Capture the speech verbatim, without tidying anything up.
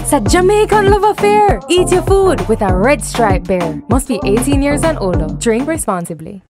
It's a Jamaican love affair. Eat your food with a Red Stripe bear. Must be eighteen years and older. Drink responsibly.